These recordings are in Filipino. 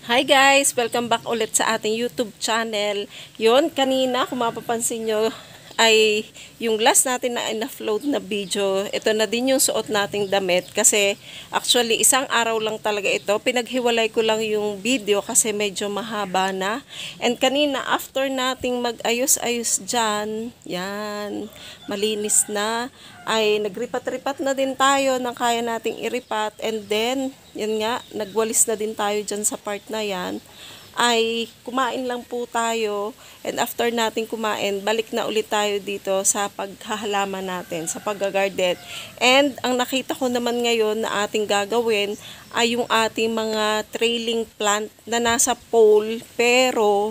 Hi guys! Welcome back ulit sa ating YouTube channel. Yon kanina kung mapapansin nyo ay yung last natin na in-upload na video. Ito na din yung suot nating damit kasi actually isang araw lang talaga ito. Pinaghiwalay ko lang yung video kasi medyo mahaba na. And kanina after nating mag-ayos-ayos dyan, yan, malinis na, ay nagripat-ripat na din tayo ng kaya nating iripat. And then, yan nga, nagwalis na din tayo dyan sa part na yan. Ay kumain lang po tayo, and after natin kumain, balik na ulit tayo dito sa paghahalaman natin, sa paggagarden. And ang nakita ko naman ngayon na ating gagawin ay yung ating mga trailing plant na nasa pole, pero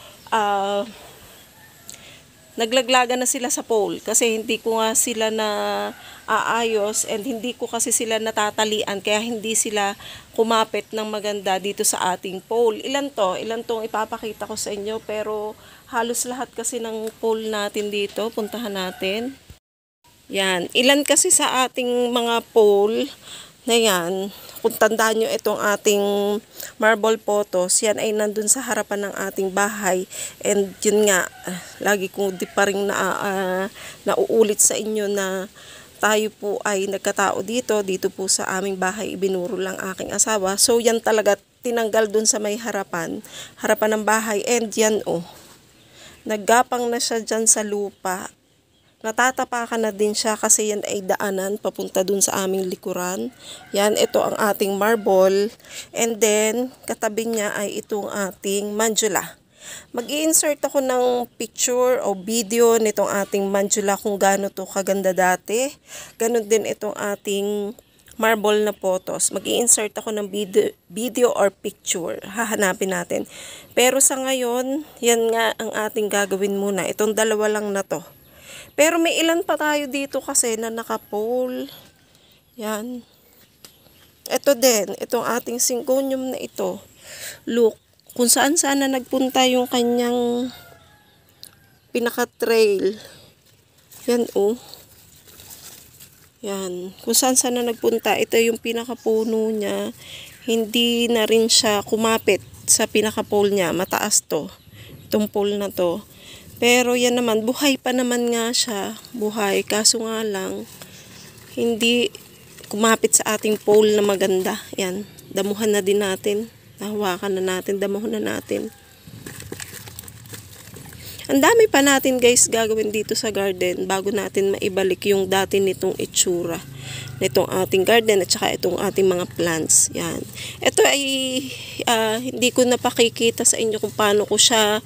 naglaglagan na sila sa pole kasi hindi ko nga sila na aayos and hindi ko kasi sila natatalian kaya hindi sila kumapit ng maganda dito sa ating pole. Ilan tong ipapakita ko sa inyo, pero halos lahat kasi ng pole natin dito, puntahan natin. Yan, ilan kasi sa ating mga pole na yan, kung tandaan nyo itong ating marble photos, yan ay nandun sa harapan ng ating bahay. And yun nga, lagi kong di pa rin nauulit sa inyo na tayo po ay nagkatao dito po sa aming bahay, ibinuro lang aking asawa. So yan talaga tinanggal dun sa may harapan ng bahay, and yan naggapang na siya dyan sa lupa. Natatapakan na din siya kasi yan ay daanan papunta dun sa aming likuran. Yan, ito ang ating marble. And then, katabi niya ay itong ating mandula. Mag-i-insert ako ng picture o video nitong ating mandula kung gaano to kaganda dati. Ganon din itong ating marble na photos. Mag-i-insert ako ng video or picture. Hahanapin natin. Pero sa ngayon, yan nga ang ating gagawin muna. Itong dalawa lang na to. Pero may ilan pa tayo dito kasi na naka-pole. Yan. Ito din, itong ating syngonium na ito. Look, kung saan na nagpunta yung kanyang pinaka-trail. Yan Yan. Kung saan na nagpunta, ito yung pinaka-puno niya. Hindi na rin siya kumapit sa pinaka-pole niya. Mataas to. Itong pole na to. Pero yan naman, buhay pa naman nga siya. Buhay, kaso nga lang, hindi kumapit sa ating pole na maganda. Yan, damuhan na din natin. Nahawakan na natin, damuhan na natin. Ang dami pa natin guys gagawin dito sa garden bago natin maibalik yung dati nitong itsura. Nitong ating garden at saka itong ating mga plants. Yan. Ito ay hindi ko napakikita sa inyo kung paano ko siya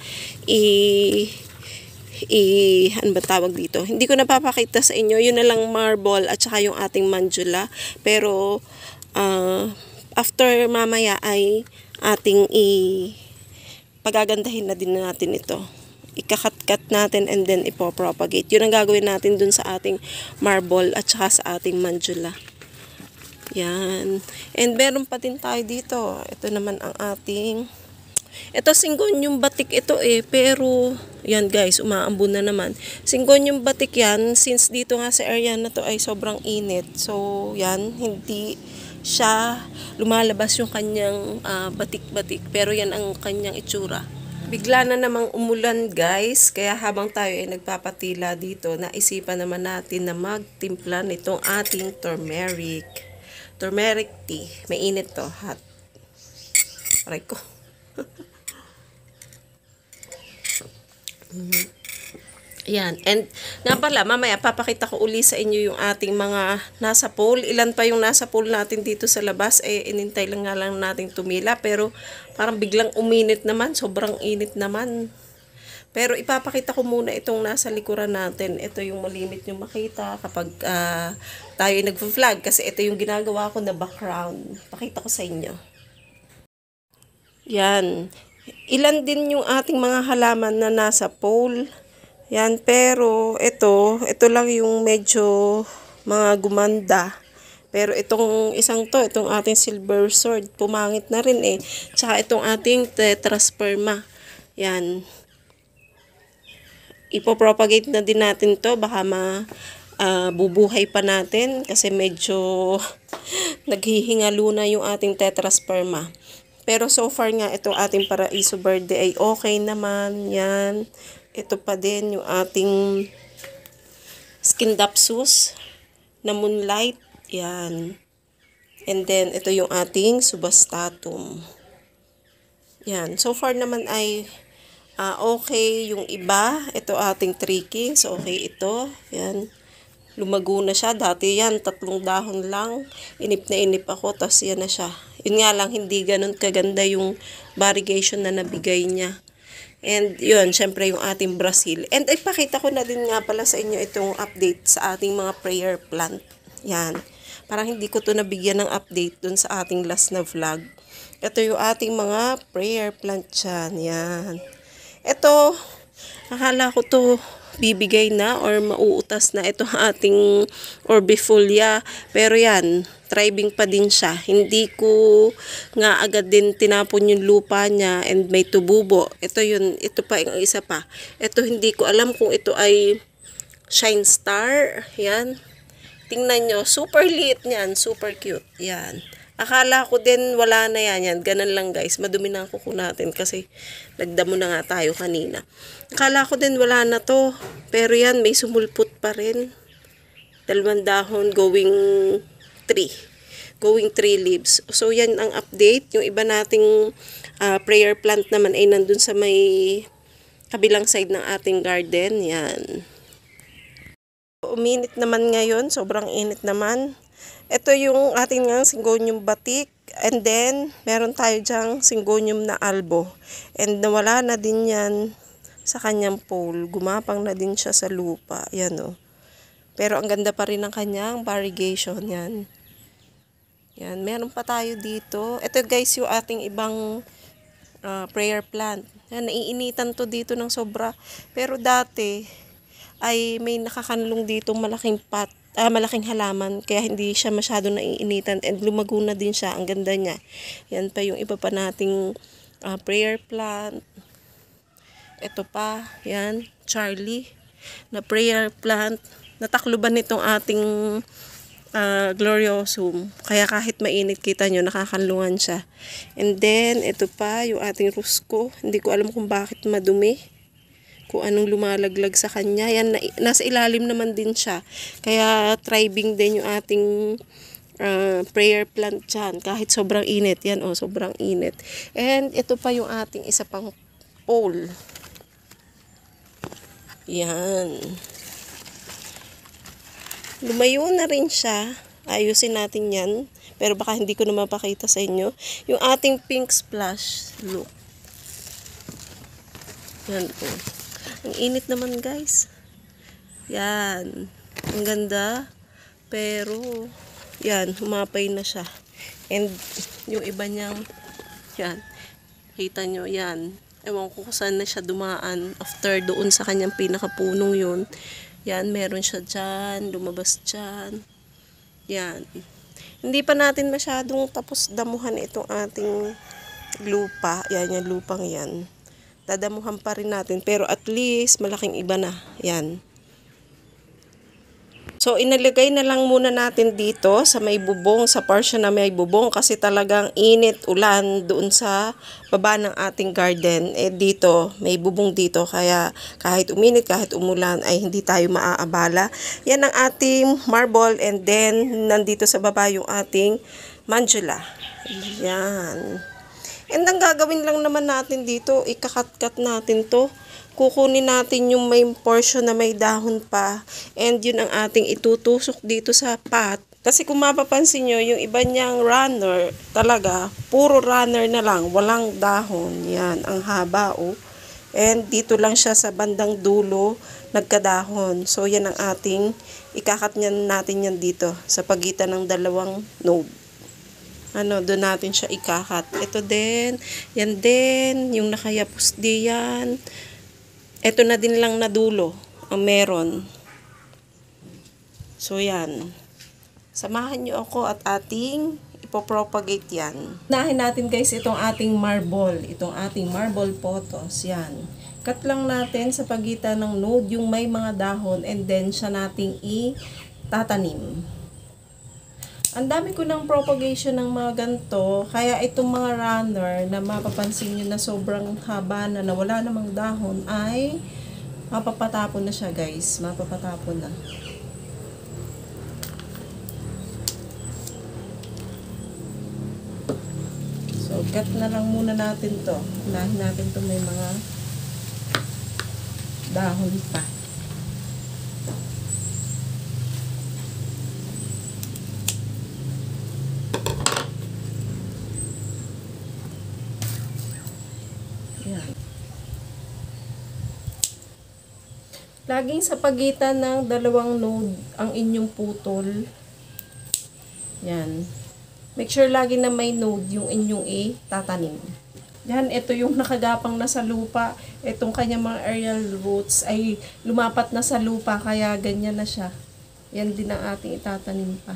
ano ba tawag dito? Hindi ko napapakita sa inyo. Yun na lang marble at saka yung ating mandula. Pero after mamaya ay ating pagagandahin na din natin ito. Ikakat-kat natin and then ipopropagate. Yun ang gagawin natin dun sa ating marble at saka sa ating mandula. Yan. And meron pa din tayo dito. Ito naman ang ating ito syngonium batik ito pero yan guys, umaambon na naman. Syngonium batik yan, since dito nga sa area na to ay sobrang init. So yan, hindi siya lumalabas yung kanyang batik-batik, pero yan ang kanyang itsura. Bigla na namang umulan guys, kaya habang tayo ay nagpapatila dito, naisipan naman natin na magtimpla nitong ating turmeric tea. Mainit to, hot. Aray ko. Yan. And nga pala, mamaya papakita ko uli sa inyo yung ating mga nasa pole. Ilan pa yung nasa pole natin dito sa labas. Inintay lang nga lang natin tumila. Pero parang biglang uminit naman. Sobrang init naman. Pero ipapakita ko muna itong nasa likuran natin. Ito yung malimit yung makita kapag tayo nag-vlog. Kasi ito yung ginagawa ko na background. Pakita ko sa inyo. Yan. Ilan din yung ating mga halaman na nasa pole. Yan, pero ito lang yung medyo mga gumanda. Pero itong isang to, itong ating silver sword, pumangit na rin Tsaka itong ating tetrasperma. Yan. Ipopropagate na din natin to, baka bubuhay pa natin kasi medyo naghihingalo na yung ating tetrasperma. Pero so far nga, itong ating Paraiso Verde ay okay naman. Yan. Ito pa din yung ating Scindapsus na Moonlight. Yan. And then, ito yung ating Subastatum. Yan. So far naman ay okay yung iba. Ito ating Tricky. So, okay ito. Yan. Lumago na siya. Dati yan, 3 dahon lang. Inip na inip ako. Tapos yan na siya. Yun nga lang, hindi ganun kaganda yung variegation na nabigay niya. And yun, syempre yung ating Brazil. And ipakita ko na din nga pala sa inyo itong update sa ating mga prayer plant. Yan. Parang hindi ko to nabigyan ng update dun sa ating last na vlog. Ito yung ating mga prayer plant dyan. Yan. Ito, akala ko to bibigay na or mauutas na ito ating Orbifolia. Pero yan, thriving pa din siya. Hindi ko nga agad din tinapon yung lupa niya and may tububo. Ito yun, ito pa yung isa pa. Ito hindi ko alam kung ito ay Shine Star. Yan. Tingnan nyo, super liit niyan, super cute. Yan. Akala ko din wala na yan. Yan, ganun lang guys. Madumi na ang kuko natin kasi nagdamo na nga tayo kanina. Akala ko din wala na to. Pero yan, may sumulpot pa rin. 2 dahon going 3. Going 3 leaves. So yan ang update. Yung iba nating prayer plant naman ay nandun sa may kabilang side ng ating garden. Yan. Uminit naman ngayon, sobrang init naman. Ito yung ating nga Syngonium batik. And then, meron tayo dyang Syngonium na albo. And nawala na din yan sa kanyang pole. Gumapang na din siya sa lupa. Yan o. Pero ang ganda pa rin ng kanyang variegation. Yan. Yan. Meron pa tayo dito. Ito guys yung ating ibang prayer plant. Yan, naiinitan to dito ng sobra. Pero dati ay may nakakanlong dito malaking malaking halaman kaya hindi siya masyado naiinitan and lumago na din siya. Ang ganda niya. Yan pa yung iba pa nating prayer plant. Ito pa, yan, Charlie na prayer plant. Natakluban nitong ating Gloriosum. Kaya kahit mainit, kita nyo, nakakanlungan siya. And then, ito pa, yung ating Rusco. Hindi ko alam kung bakit madumi. Kung anong lumalaglag sa kanya. Yan, nasa ilalim naman din siya. Kaya thriving din yung ating prayer plant dyan. Kahit sobrang init. Yan, oh, sobrang init. And ito pa yung ating isa pang pole. Yan. Lumayo na rin siya. Ayusin natin yan. Pero baka hindi ko na mapakita sa inyo. Yung ating pink splash. Look. Yan po. Ang init naman guys. Yan. Ang ganda. Pero, yan. Humapay na siya. And, yung iba niyang, yan. Kita nyo, yan. Ewan ko kung saan na siya dumaan. After doon sa kanyang pinakapunong yun. Yan, meron siya dyan. Lumabas dyan. Yan. Hindi pa natin masyadong tapos damuhan itong ating lupa. Yan, yung lupang yan. Dadamuhan pa rin natin. Pero at least, malaking iba na. Yan. So, inalagay na lang muna natin dito sa may bubong, sa portion na may bubong. Kasi talagang init, ulan doon sa baba ng ating garden. Eh dito, may bubong dito. Kaya kahit uminit, kahit umulan, ay hindi tayo maaabala. Yan ang ating marble. And then, nandito sa baba yung ating mandula. Yan. And ang gagawin lang naman natin dito, ikakat-kat natin to. Kukunin natin yung may portion na may dahon pa. And yun ang ating itutusok dito sa pot. Kasi kung mapapansin nyo, yung iba niyang runner, talaga, puro runner na lang. Walang dahon. Yan, ang haba oh. And dito lang siya sa bandang dulo, nagkadahon. So yan ang ating, ikakat natin yan dito, sa pagitan ng dalawang node. Doon natin siya ikakat. Ito din, yan din, yung nakayapos diyan. Ito na din lang na dulo ang meron. So, yan. Samahan nyo ako at ating ipopropagate yan. Unahin natin guys itong ating marble. Itong ating marble potos. Yan. Cut lang natin sa pagitan ng node yung may mga dahon and then siya nating itatanim. Ang dami ko ng propagation ng mga ganito, kaya itong mga runner na mapapansin nyo na sobrang haba na nawala namang dahon ay mapapatapon na siya guys, mapapatapon na. So, cut na lang muna natin to. Unahin natin to may mga dahon pa. Yan. Laging sa pagitan ng dalawang node ang inyong putol. Yan. Make sure lagi na may node yung inyong itatanim. Yan, ito yung nakagapang na sa lupa. Itong kanyang mga aerial roots ay lumapat na sa lupa kaya ganyan na siya. Yan din ang ating itatanim pa.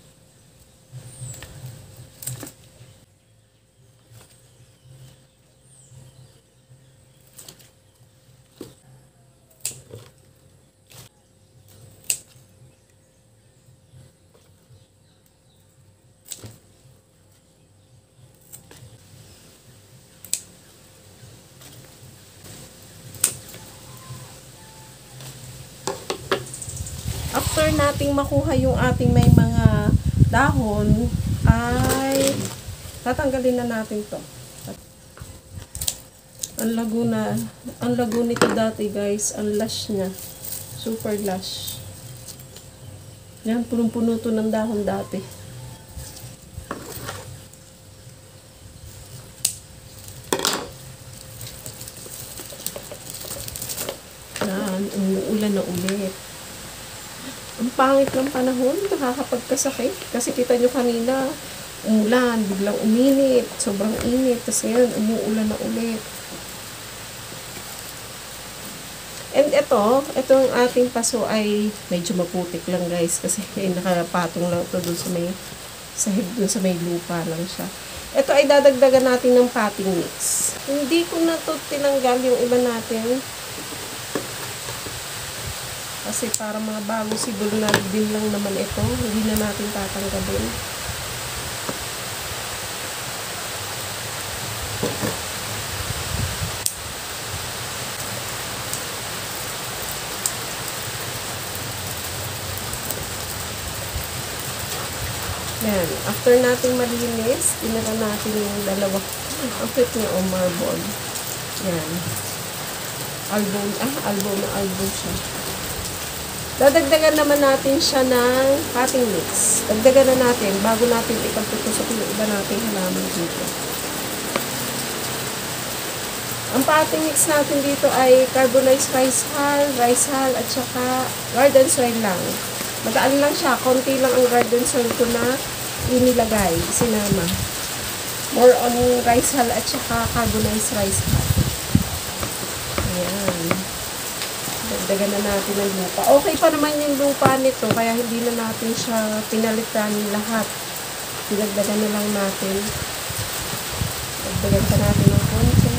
After nating makuha yung ating may mga dahon, ay tatanggalin na natin to. Ang lago nito dati guys, ang lush niya. Super lush. Yan, punong-puno to ng dahon dati. Yan, umuulan na ulit. Ang pangit ng panahon, nakakapagkasakit. Kasi kita nyo kanina, umulan, biglang uminit, sobrang init. Tapos ngayon, umuulan na ulit. And ito ang ating paso ay medyo maputik lang guys. Kasi nakapatong lang ito dun sa may sahig, dun sa may lupa lang siya. Ito ay dadagdagan natin ng potting mix. Hindi ko na ito tinanggal yung iba natin. Kasi para mga bagong sibol na din lang naman ito, hindi na natin tatanggalin. Yan. After natin malinis, tinira natin yung dalawa. Ang cute niya o marble. Yan. Album siya. Dadagdagan naman natin siya ng potting mix. Dagdagan na natin bago natin ipagtutusok yung iba nating halaman dito. Ang potting mix natin dito ay carbonized rice hull, at saka garden soil lang. Magaan lang siya. Konti lang ang garden soil ko na inilagay, sinama. More on rice hull at saka carbonized rice hull. Ayan. Dagdagan na natin ng lupa. Okay pa naman yung lupa nito, kaya hindi na natin siya pinalitan lahat. Dagdagan na lang natin. Dagdagan pa natin ng konti.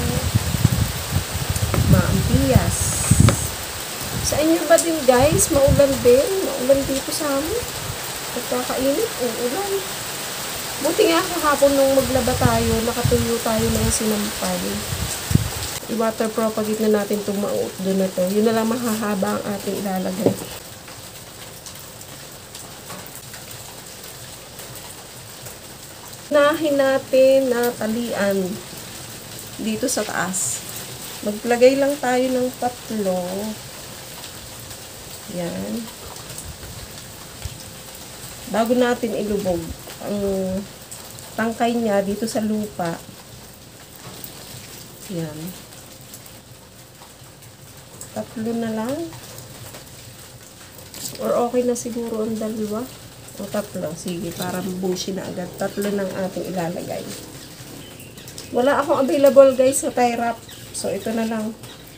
Maampiyas. Sa inyo ba din guys, maulan din? Maulan dito sa amin. Pagkakainit, uulan. Buti nga kahapon nung maglaba tayo, nakatuyo tayo ng sinampay. I-water propagate na natin itong mautdo na to. Yun na lang mahahaba ang ating ilalagay. Unahin natin na talian dito sa taas. Maglagay lang tayo ng 3. Yan. Bago natin ilubog ang tangkay niya dito sa lupa. Yan. 3 na lang. Or okay na siguro ang 2. O 3. Sige, para bushi na agad. 3 ng ating ilalagay. Wala akong available guys sa tie wrap. So, ito na lang.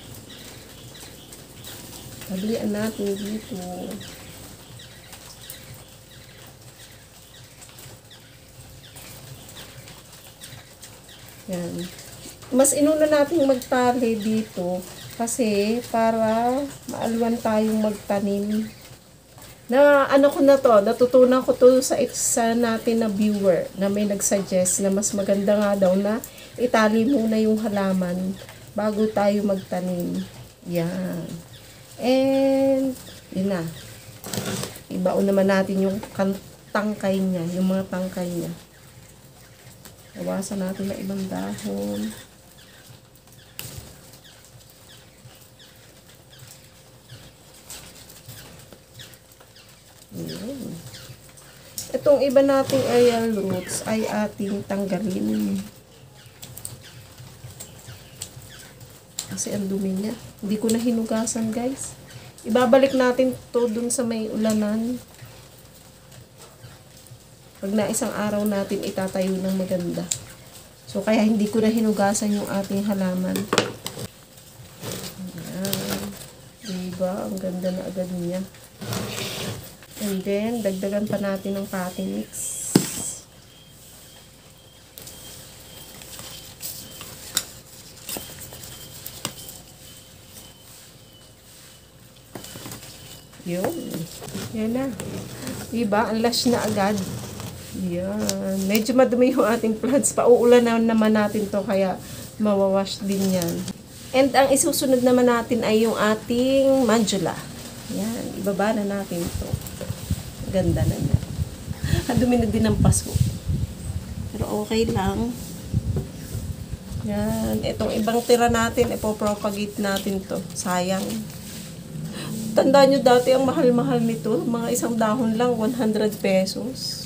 Tablian natin dito. Yan. Mas inuna natin magtali dito kasi para maalwan tayong magtanim. Na ano ko na to, natutunan ko to sa isa natin na viewer na may nagsuggest na mas maganda nga daw na itali muna yung halaman bago tayo magtanim. Yan. And, yun na. Ibaon naman natin yung tangkay niya, yung mga tangkay niya. Bawasan natin na ibang dahon. Yun. Itong iba nating aerial roots ay ating tanggalin. Kasi ang dumi niya. Hindi ko na hinugasan, guys. Ibabalik natin to dun sa may ulanan. Pag na isang araw natin itatayo ng maganda. So, kaya hindi ko na hinugasan yung ating halaman. Ayan. Diba? Ang ganda na agad niya. And then, dagdagan pa natin ng potting mix. Yun. Yan na. Diba? Ang lush na agad. Yan. Medyo madumi yung ating plants. Pauulan na naman natin to kaya mawawash din yan. And ang isusunod naman natin ay yung ating mandula. Yan. Ibaba na natin to. Ganda na niya. Dumi na din ng paso. Pero okay lang. Yan. Itong ibang tira natin, ipopropagate natin to. Sayang. Tandaan nyo dati, ang mahal-mahal nito. Mga isang dahon lang, 100 pesos.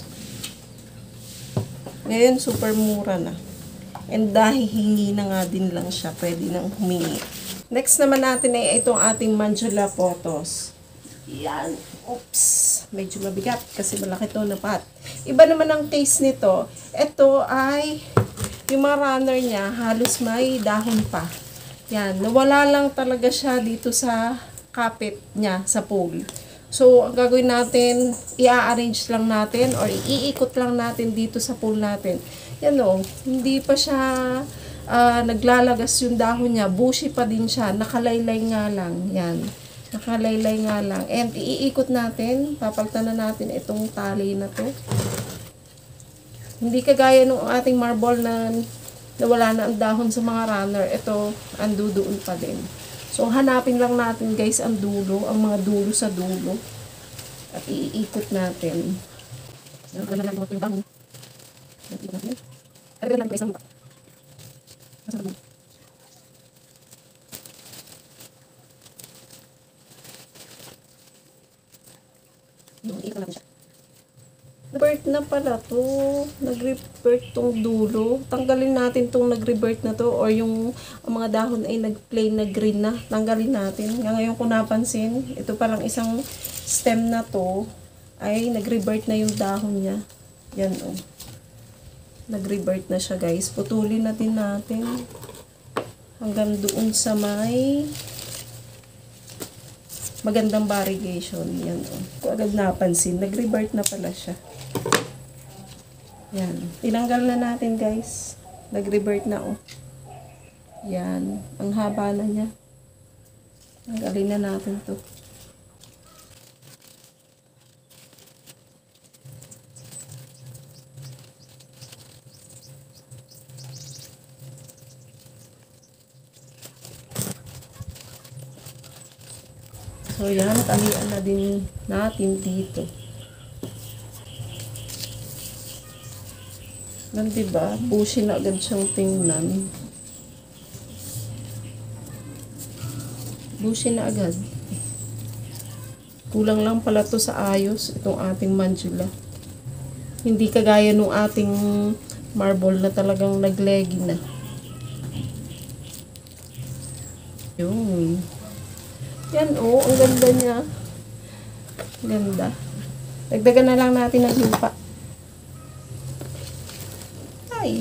Ngayon, super mura na. And dahil hingi na nga din lang siya, pwede nang humingi. Next naman natin ay itong ating mandula photos. Yan. Oops. Medyo mabigat kasi malaki to na pot. Iba naman ang case nito. Ito ay yung mga runner niya halos may dahon pa. Yan. Nawala lang talaga siya dito sa kapit niya sa pole. So, ang gagawin natin, i-arrange lang natin or iikot lang natin dito sa pole natin. Yan o. Hindi pa siya naglalagas yung dahon niya. Bushy pa din siya. Nakalaylay nga lang. Yan. Nakalaylay nga lang. And iikot natin, papalitan na natin itong tali na to. Hindi kagaya nung ating marble na nawala na ang dahon sa mga runner. Ito, andudoon pa din. So, hanapin lang natin guys ang dulo, ang mga dulo sa dulo. At iikot natin. Nag-revert na pala to. Nag-revert tong dulo. Tanggalin natin tong nag-revert na to or yung ang mga dahon ay nag-plain na green na. Tanggalin natin. Ngayon ko napansin, ito parang isang stem na to ay nag-revert na yung dahon niya. Yan o. Nag-revert na siya guys. Putulin na din natin hanggang doon sa may magandang variegation. Yan o. Kung agad napansin, nag-revert na pala siya. Yan. Tinanggal na natin guys. Nag-revert na o. Yan. Ang haba na niya. Tanggalin na natin to. So yan, talian na din natin dito. Yan, diba? Bushy na agad siyang tingnan. Bushy na agad. Kulang lang pala to sa ayos, itong ating mandula. Hindi kagaya nung ating marble na talagang nagleggy na. Yun. Yan oh, ang ganda niya. Ganda. Dagdagan na lang natin ng lupa. Ay.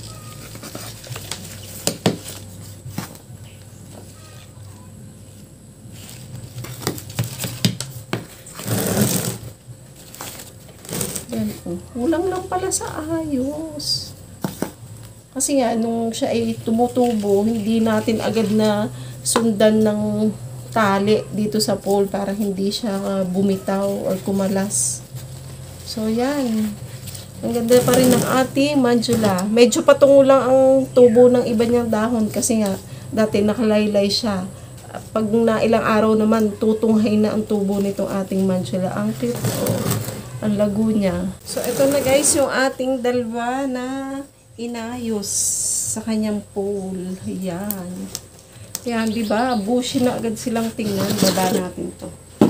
Yan oh. Kulang lang pala sa ayos. Kasi nga, nung siya ay tumutubo, hindi natin agad na sundan ng tali dito sa pole para hindi siya bumitaw or kumalas. So, yan. Ang ganda pa rin ng ating mandula. Medyo patungo lang ang tubo ng iba niyang dahon kasi nga dati nakalaylay siya. Pag na ilang araw naman, tutunghay na ang tubo nitong ating mandula. Ang cute. Oh, ang lago niya. So, ito na guys yung ating dalawa na inayos sa kanyang pole. Ayan. Yan, di ba? Bushy na agad silang tingnan. Baba natin to.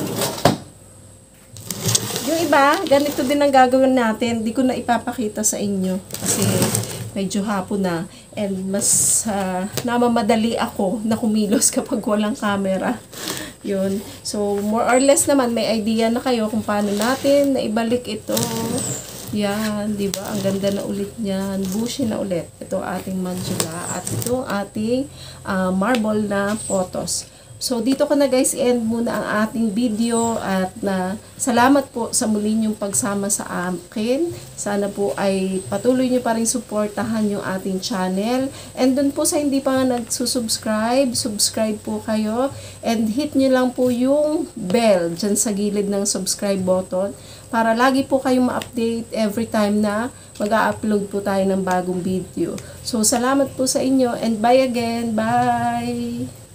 Yung iba, ganito din ang gagawin natin. Di ko na ipapakita sa inyo. Kasi medyo hapon na. And mas namamadali ako na kumilos kapag walang camera. Yun. So, more or less naman, may idea na kayo kung paano natin na ibalik ito. Yan, di ba? Ang ganda na ulit niyan. Bushy na ulit. Ito ating mandula at ito ating marble na photos. So, dito ko na guys, end muna ang ating video at salamat po sa muli niyong pagsama sa akin. Sana po ay patuloy niyo pa rin suportahan yung ating channel. And dun po sa hindi pa nga nagsusubscribe, subscribe po kayo. And hit niyo lang po yung bell dyan sa gilid ng subscribe button para lagi po kayong ma-update every time na mag-a-upload po tayo ng bagong video. So, salamat po sa inyo and bye again. Bye!